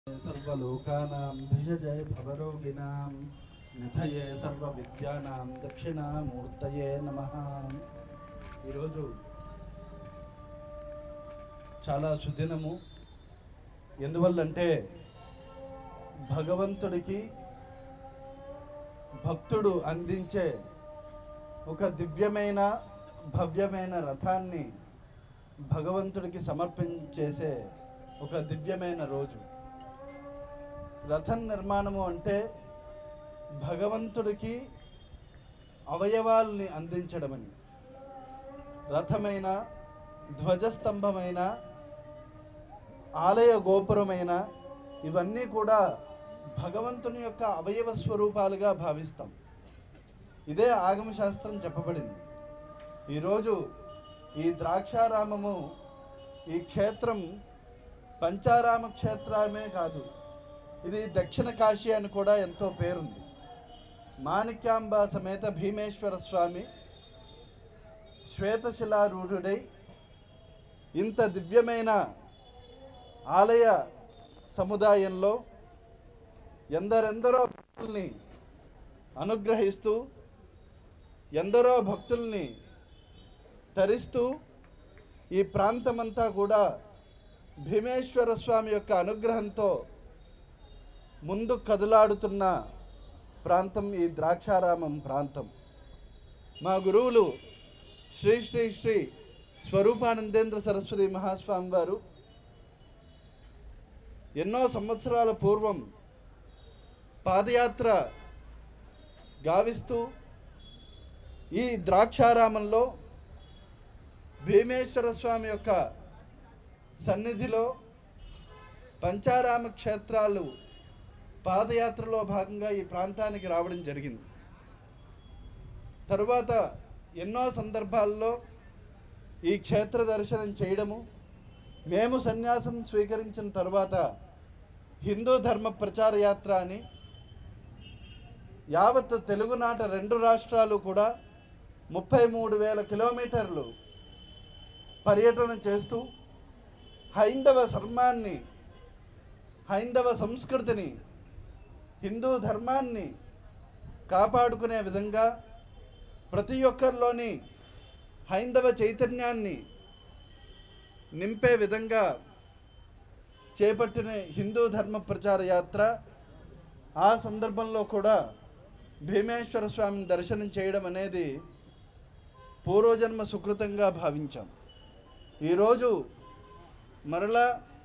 सर्वलोकानां भिषजे भवरोगिणां निधये सर्वविद्यानां दक्षिणामूर्तये नमः। ఈరోజు చాలా సుదినము. ఎందువల్లంటే భగవంతుడికి భక్తుడు అందించే ఒక దివ్యమైన భవ్యమైన రథాన్ని భగవంతుడికి సమర్పించేసే ఒక దివ్యమైన రోజు. రథం నిర్మాణము అంటే భగవంతుడికి అవయవాల్ని అందించడమని. రథమైన, ధ్వజస్తంభమైన, ఆలయ గోపురమైన ఇవన్నీ కూడా భగవంతుని యొక్క అవయవ స్వరూపాలుగా భావిస్తాం. ఇదే ఆగమశాస్త్రం చెప్పబడింది. ఈరోజు ఈ ద్రాక్షారామము, ఈ క్షేత్రం పంచారామ క్షేత్రమే కాదు, ఇది దక్షిణ కాశీ అని కూడా ఎంతో పేరుంది. మాణిక్యాంబ సమేత భీమేశ్వర స్వామి శ్వేతశిలారూఢుడై ఇంత దివ్యమైన ఆలయ సముదాయంలో ఎందరెందరో భక్తుల్ని అనుగ్రహిస్తూ, ఎందరో భక్తుల్ని తరిస్తూ ఈ ప్రాంతమంతా కూడా భీమేశ్వర స్వామి యొక్క అనుగ్రహంతో ముందు కదులాడుతున్న ప్రాంతం ఈ ద్రాక్షారామం ప్రాంతం. మా గురువులు శ్రీ శ్రీ శ్రీ స్వరూపానందేంద్ర సరస్వతి మహాస్వామి వారు ఎన్నో సంవత్సరాల పూర్వం పాదయాత్ర గావిస్తూ ఈ ద్రాక్షారామంలో భీమేశ్వర స్వామి యొక్క సన్నిధిలో పంచారామ క్షేత్రాలు పాదయాత్రలో భాగంగా ఈ ప్రాంతానికి రావడం జరిగింది. తరువాత ఎన్నో సందర్భాల్లో ఈ క్షేత్ర దర్శనం చేయడము, మేము సన్యాసం స్వీకరించిన తరువాత హిందూ ధర్మ ప్రచార యాత్ర అని యావత్ తెలుగునాట 2 రాష్ట్రాలు కూడా 33,000 కిలోమీటర్లు పర్యటన చేస్తూ హైందవ ధర్మాన్ని, హైందవ సంస్కృతిని, హిందూ ధర్మాన్ని కాపాడుకునే విధంగా, ప్రతి ఒక్కరిలోని హైందవ చైతన్యాన్ని నింపే విధంగా చేపట్టిన హిందూ ధర్మ ప్రచార యాత్ర. ఆ సందర్భంలో కూడా భీమేశ్వర స్వామిని దర్శనం చేయడం అనేది పూర్వజన్మ సుకృతంగా భావించాం. ఈరోజు మరలా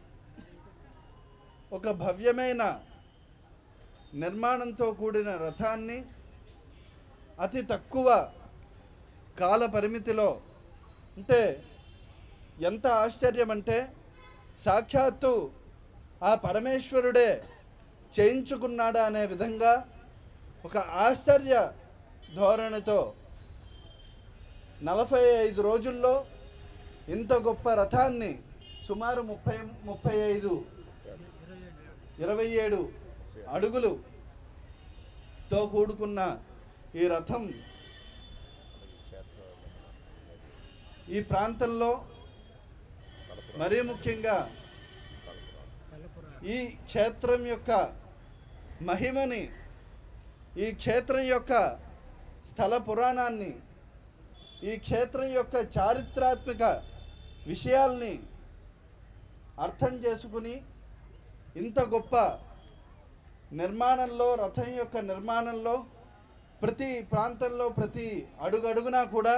ఒక భవ్యమైన నిర్మాణంతో కూడిన రథాన్ని అతి తక్కువ కాల పరిమితిలో, అంటే ఎంత ఆశ్చర్యం అంటే సాక్షాత్తు ఆ పరమేశ్వరుడే చేయించుకున్నాడా అనే విధంగా ఒక ఆశ్చర్య ధోరణితో 45 రోజుల్లో ఇంత గొప్ప రథాన్ని సుమారు 27 అడుగులుతో కూడుకున్న ఈ రథం ఈ ప్రాంతంలో, మరీ ముఖ్యంగా ఈ క్షేత్రం యొక్క మహిమని, ఈ క్షేత్రం యొక్క స్థల పురాణాన్ని, ఈ క్షేత్రం యొక్క చారిత్రాత్మక విషయాల్ని అర్థం చేసుకుని ఇంత గొప్ప నిర్మాణంలో, రథం యొక్క నిర్మాణంలో ప్రతి ప్రాంతంలో ప్రతి అడుగడుగునా కూడా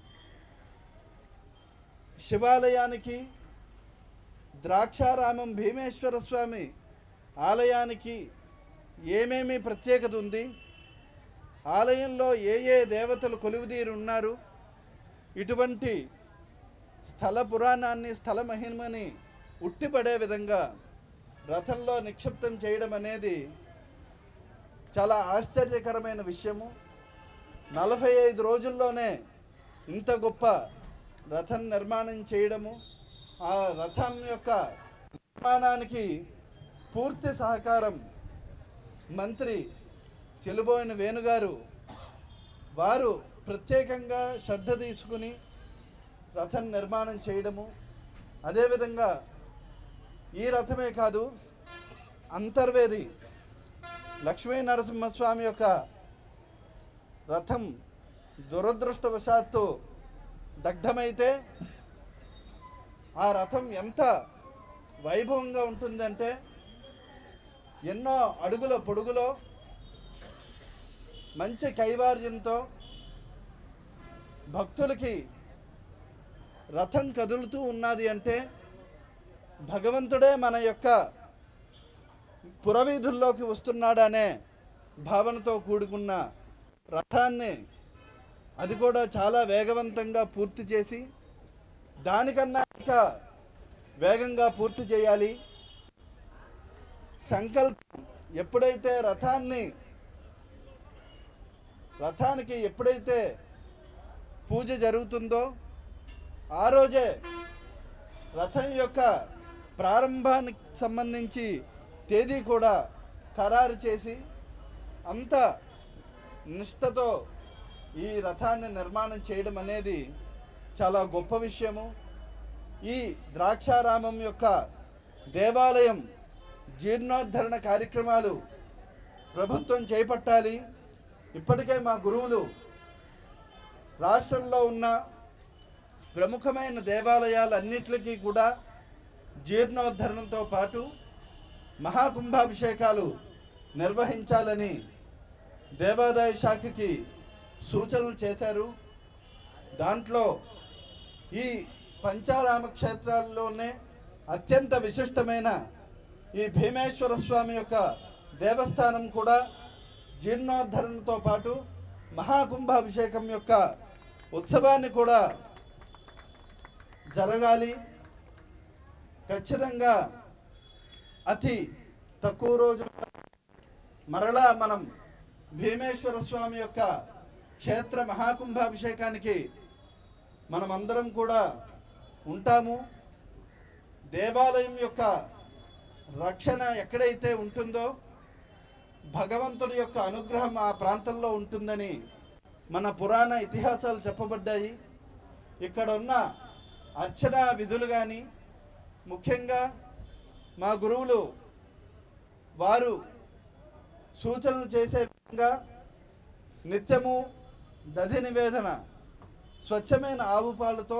శివాలయానికి, ద్రాక్షారామం భీమేశ్వర స్వామి ఆలయానికి ఏమేమి ప్రత్యేకత ఉంది, ఆలయంలో ఏ ఏ దేవతలు కొలువుదీరి ఉన్నారు, ఇటువంటి స్థల పురాణాన్ని, స్థల మహిమని ఉట్టిపడే విధంగా రథంలో నిక్షిప్తం చేయడం అనేది చాలా ఆశ్చర్యకరమైన విషయము. 45 రోజుల్లోనే ఇంత గొప్ప రథం నిర్మాణం చేయడము, ఆ రథం యొక్క నిర్మాణానికి పూర్తి సహకారం మంత్రి చెలుబోయిన వేణుగారు వారు ప్రత్యేకంగా శ్రద్ధ తీసుకుని రథం నిర్మాణం చేయడము, అదేవిధంగా ఈ రథమే కాదు అంతర్వేది లక్ష్మీ నరసింహస్వామి యొక్క రథం దురదృష్టవశాత్తు దగ్ధమైతే ఆ రథం ఎంత వైభవంగా ఉంటుందంటే ఎన్నో అడుగుల పొడుగులో మంచి కైవార్యంతో భక్తులకి రథం కదులుతూ ఉన్నది అంటే భగవంతుడే మన యొక్క పురవీధుల్లోకి వస్తున్నాడనే భావనతో కూడుకున్న రథాన్ని అది కూడా చాలా వేగవంతంగా పూర్తి చేసి దానికన్నా ఇంకా వేగంగా పూర్తి చేయాలి. సంకల్పం ఎప్పుడైతే రథానికి ఎప్పుడైతే పూజ జరుగుతుందో ఆ రోజే రథం యొక్క ప్రారంభానికి సంబంధించి తేదీ కూడా ఖరారు చేసి అంత నిష్ఠతో ఈ రథాన్ని నిర్మాణం చేయడం అనేది చాలా గొప్ప విషయము. ఈ ద్రాక్షారామం యొక్క దేవాలయం జీర్ణోద్ధరణ కార్యక్రమాలు ప్రభుత్వం చేపట్టాలి. ఇప్పటికే మా గురువులు రాష్ట్రంలో ఉన్న ప్రముఖమైన దేవాలయాలన్నిటికీ కూడా జీర్ణోద్ధరణతో పాటు మహాకుంభాభిషేకాలు నిర్వహించాలని దేవాదాయ శాఖకి సూచనలు చేశారు. దాంట్లో ఈ పంచారామ క్షేత్రాల్లోనే అత్యంత విశిష్టమైన ఈ భీమేశ్వర స్వామి యొక్క దేవస్థానం కూడా జీర్ణోద్ధరణతో పాటు మహాకుంభాభిషేకం యొక్క ఉత్సవాన్ని కూడా జరగాలి. ఖచ్చితంగా అతి తక్కువ రోజులు మరలా మనం భీమేశ్వర స్వామి యొక్క క్షేత్ర మహాకుంభాభిషేకానికి మనమందరం కూడా ఉంటాము. దేవాలయం యొక్క రక్షణ ఎక్కడైతే ఉంటుందో భగవంతుడి యొక్క అనుగ్రహం ఆ ప్రాంతంలో ఉంటుందని మన పురాణ ఇతిహాసాలు చెప్పబడ్డాయి. ఇక్కడ ఉన్న అర్చనా విధులు కానీ ముఖ్యంగా మా గురువులు వారు సూచనలు చేసే విధంగా నిత్యము దధి నివేదన స్వచ్ఛమైన ఆవు పాలతో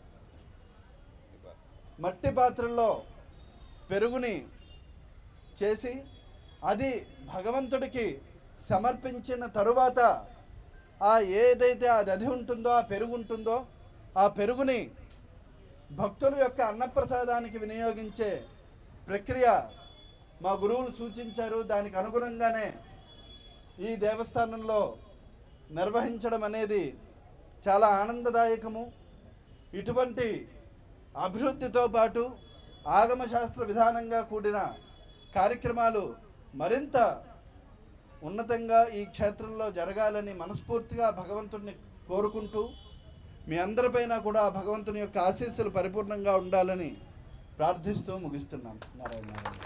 మట్టి పాత్రల్లో పెరుగుని చేసి అది భగవంతుడికి సమర్పించిన తరువాత ఆ ఏదైతే ఆ దధి ఉంటుందో ఆ పెరుగు ఉంటుందో ఆ పెరుగుని భక్తుల యొక్క అన్నప్రసాదానికి వినియోగించే ప్రక్రియ మా గురువులు సూచించారు. దానికి అనుగుణంగానే ఈ దేవస్థానంలో నిర్వహించడం అనేది చాలా ఆనందదాయకము. ఇటువంటి అభివృద్ధితో పాటు ఆగమశాస్త్ర విధానంగా కూడిన కార్యక్రమాలు మరింత ఉన్నతంగా ఈ క్షేత్రంలో జరగాలని మనస్ఫూర్తిగా భగవంతుడిని కోరుకుంటూ మీ అందరిపైన కూడా భగవంతుని యొక్క ఆశీస్సులు పరిపూర్ణంగా ఉండాలని ప్రార్థిస్తూ ముగిస్తున్నాను. నారాయణ నారాయణ.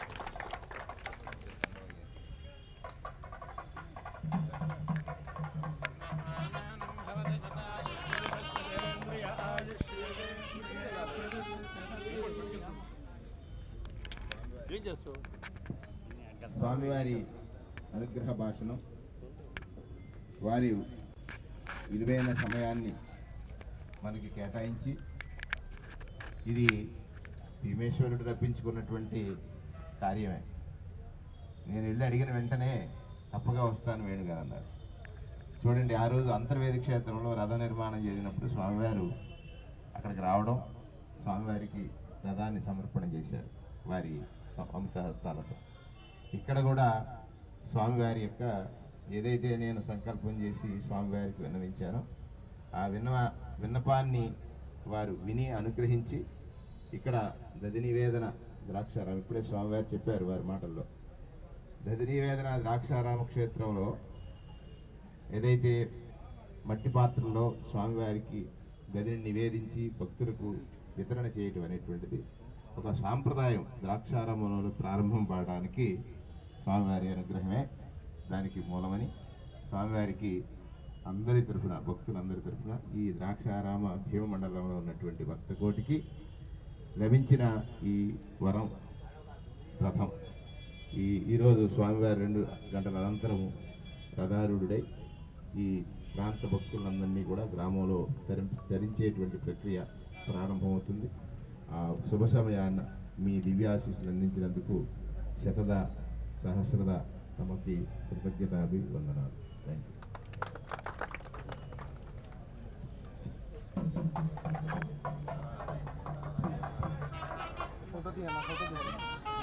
స్వామివారి అనుగ్రహ భాషణం, వారి విలువైన సమయాన్ని మనకి కేటాయించి ఇది భీమేశ్వరుడు రప్పించుకున్నటువంటి కార్యమే. నేను వెళ్ళి అడిగిన వెంటనే తప్పగా వస్తాను వేణుగారు అన్నారు. చూడండి, ఆ రోజు అంతర్వేది క్షేత్రంలో రథ నిర్మాణం జరిగినప్పుడు స్వామివారు అక్కడికి రావడం, స్వామివారికి రథాన్ని సమర్పణ చేశారు వారి వంశహస్తాలతో. ఇక్కడ కూడా స్వామివారి యొక్క ఏదైతే నేను సంకల్పం చేసి స్వామివారికి విన్నవించానో ఆ విన్నపాన్ని వారు విని అనుగ్రహించి ఇక్కడ దధి నివేదన ద్రాక్షారామం, ఇప్పుడే స్వామివారు చెప్పారు వారి మాటల్లో, దధి నివేదన ద్రాక్షారామ క్షేత్రంలో ఏదైతే మట్టి పాత్రలో స్వామివారికి దధిని నివేదించి భక్తులకు వితరణ చేయటం అనేటువంటిది ఒక సాంప్రదాయం. ద్రాక్షారామంలో ప్రారంభం పడడానికి స్వామివారి అనుగ్రహమే దానికి మూలమని స్వామివారికి అందరి తరఫున, భక్తులందరి తరఫున, ఈ ద్రాక్షారామ భీమమండలంలో ఉన్నటువంటి భక్తకోటికి లభించిన ఈ వరం రథం ఈరోజు స్వామివారి 2 గంటల అనంతరము రథారూఢుడై ఈ ప్రాంత భక్తులందరినీ కూడా గ్రామంలో ధరించేటువంటి ప్రక్రియ ప్రారంభమవుతుంది. ఆ శుభ సమయాన్న మీ దివ్యాశీస్సులు అందించినందుకు శతద సహస్రద తమకి కృతజ్ఞతాభివందనాలు. Thank you.